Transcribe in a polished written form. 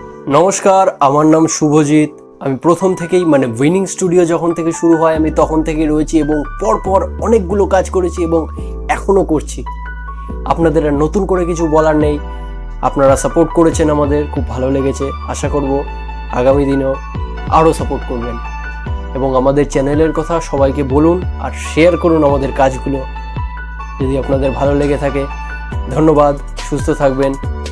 নমস্কার, আমার নাম শুভজিৎ। আমি প্রথম থেকেই উইনিং স্টুডিও যখন থেকে শুরু হয় আমি তখন থেকে রয়েছি এবং পরপর অনেকগুলো কাজ করেছি এবং এখনও করছি। আপনাদের আর নতুন করে কিছু বলার নেই। আপনারা সাপোর্ট করেছেন, আমাদের খুব ভালো লেগেছে। আশা করব আগামী দিনেও আরও সাপোর্ট করবেন এবং আমাদের চ্যানেলের কথা সবাইকে বলুন আর শেয়ার করুন আমাদের কাজগুলো যদি আপনাদের ভালো লেগে থাকে। ধন্যবাদ, সুস্থ থাকবেন।